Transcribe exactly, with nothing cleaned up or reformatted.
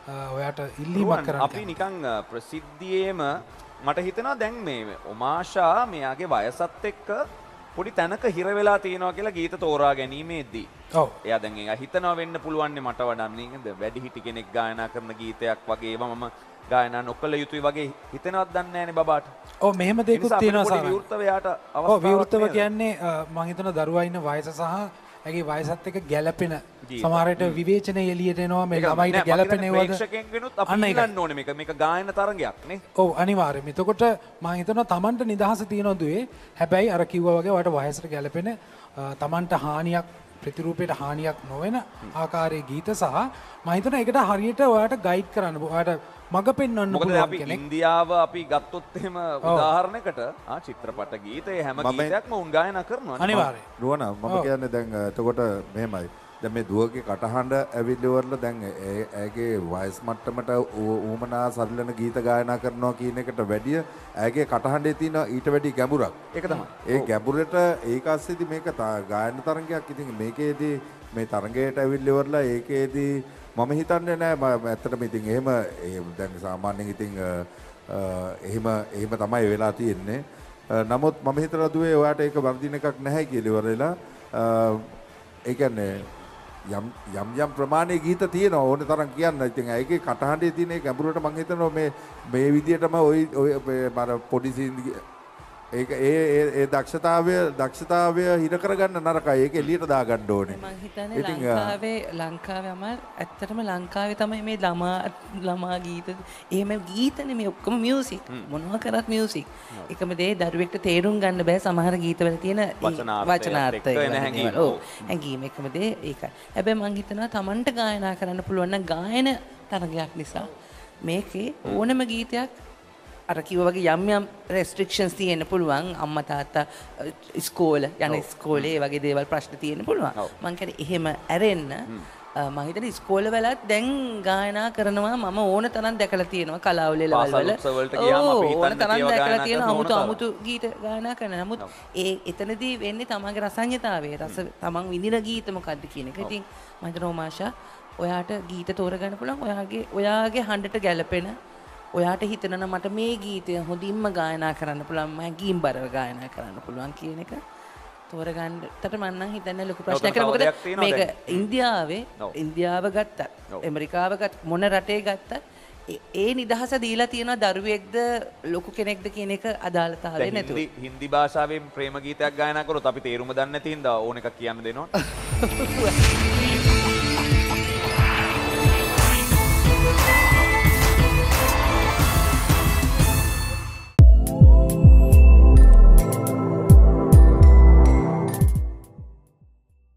ඔයාට ඉල්ලීමක් කරන්න. අපි නිකන් ප්‍රසිද්ධියේම මට හිතෙනවා දැන් මේ ඔමාෂා මෙයාගේ වයසත් එක්ක පොඩි තැනක හිර වෙලා තියෙනවා කියලා ගීත තෝරා ගැනීමේදී. ඔව්. එයා දැන් ඒක හිතනවා වෙන්න පුළුවන් මට වඩා නේද වැඩි හිටි කෙනෙක් ගායනා කරන ගීතයක් වගේ ඒවා මම ගායනා නොකළ යුතුයි වගේ හිතෙනවත් දන්නේ නැහැනේ බබාට. ඔව් මෙහෙම දෙයක්ත් තියෙනවා සාරා. විවෘතව යාට අවස්ථාවක්. ඔව් විවෘතව කියන්නේ මම හිතනවා දරුවා ඉන්න වයස සහ ඇගේ වයසත් එක්ක ගැළපෙන සමහරට විවේචනය එළියට එනවා මේ ළමයිට ගැළපෙන ඒවාද ප්‍රේක්ෂකෙන් වෙනුත් අපි ඉල්ලන්න ඕනේ මේක මේක ගායන තරංගයක් නේ. ඔව් අනිවාර්යයෙන්. එතකොට මම හිතනවා Tamanට නිදහස තියෙනවා දුවේ. හැබැයි අර කිව්වා වගේ ඔයාලට වයසට ගැළපෙන Tamanට හානියක් ප්‍රතිරූපයට හානියක් නොවන ආකාරයේ ගීත සහ මම හිතනවා ඒකට හරියට ඔයාලට ගයිඩ් කරන්න ඔයාලට මඟ පෙන්වන්න පුළුවන් කෙනෙක්. ඉන්දියාව අපි ගත්තොත් එහෙම උදාහරණයකට ආ චිත්‍රපට ගීතේ හැම ගීතයක්ම උන් ගායනා කරනවා. අනිවාර්යයෙන්. නුවණ මම කියන්නේ දැන් එතකොට මෙහෙමයි. දැන් මේ දුවගේ කටහඬ ඇවිල්ලිවරලා දැන් ඇගේ වයස් මට්ටමට ඌමනා සරිලන ගීත ගායනා කරනවා කියන එකට වැඩිය ඇගේ කටහඬේ තියෙන ඊට වැඩි ගැඹුරක්. ඒක තමයි. ඒ ගැඹුරට ඒක ASCIIදී මේක ගායන තරංගයක්. ඉතින් මේකේදී මේ තරංගයට ඇවිල්ලිවරලා ඒකේදී මම හිතන්නේ නෑ ඇත්තටම ඉතින් එහෙම දැන් සාමාන්‍යයෙන් ඉතින් එහෙම එහෙම තමයි වෙලා තියෙන්නේ. නමුත් මම හිතලා දුවේ ඔයාට ඒක වර්ධින එකක් නැහැ කියලා ඉවරලා ඒ කියන්නේ යම් යම් යම් ප්‍රමාණයේ ගීත තියෙනවා ඕන තරම් කියන්න. ඉතින් ඒකේ කටහඬේ තියෙන ඒ ගැඹුරට මම හිතනවා මේ මේ විදියටම ওই ඔය මර පොඩි ඒක ඒ ඒ දක්ෂතාවය දක්ෂතාවය හිර කරගන්න නරකයි. ඒක එළියට දාගන්න ඕනේ. මම හිතන්නේ ලංකාවේ ලංකාවේ අමල් ඇත්තටම ලංකාවේ තමයි මේ ළමා ළමා ගීත එහෙම ගීතනේ මේ ඔක්කොම මියුසික් මොනවා කරත් මියුසික්. එකම දේ දරුවෙක්ට තේරුම් ගන්න බෑ සමහර ගීතවල තියෙන වචනාර්ථය. ඔව් හැංගීම එකම දේ ඒකයි. හැබැයි මම හිතනවා Tamanට ගායනා කරන්න පුළුවන් නම් ගායන තරගයක් නිසා මේකේ ඕනම ගීතයක් අර කිව්වා වගේ යම් යම් රෙස්ට්‍රික්ෂන්ස් තියෙන්න පුළුවන්. අම්මා තාත්තා ඉස්කෝල යන ඉස්කෝලේ ඒ වගේ දේවල් ප්‍රශ්න තියෙන්න පුළුවන්. මං කියන්නේ එහෙම ඇරෙන්න මම හිතන්නේ ඉස්කෝලවලත් දැන් ගායනා කරනවා මම ඕන තරම් දැකලා තියෙනවා කලාවල ලෙවල් වල. ඕන තරම් දැකලා තියෙනවා අමුතු අමුතු ගීත ගායනා කරන. නමුත් ඒ එතනදී වෙන්නේ තමන්ගේ රසඥතාවය. රස තමන් විඳින ගීත මොකද්ද කියන එක. ඉතින් මම හිතනවා මාෂා ඔයාට ගීත තෝරගන්න පුළුවන්. ඔයාගේ ඔයාගේ හඬට ගැලපෙන ඔයාට හිතනවා මට මේ ගීතය හොඳින්ම ගායනා කරන්න පුළුවන් මම ගීම්බරව ගායනා කරන්න පුළුවන් කියන එක තෝරගන්නට මම නම් හිතන්නේ ලොකු ප්‍රශ්නයක් කියලා. මොකද මේක ඉන්දියාවේ ඉන්දියාව ගත්තත් ඇමරිකාව ගත්ත මොන රටේ ගත්තත් ඒ නිදහස දීලා තියෙනවා දරුවෙක්ද ලොකු කෙනෙක්ද කියන එක අදාළතාවය නැතුව. හින්දි භාෂාවෙන් ප්‍රේම ගීතයක් ගායනා කරොත් අපි තේරුම දන්නේ නැති හින්දා ඕන එකක් කියන්න දෙනවා.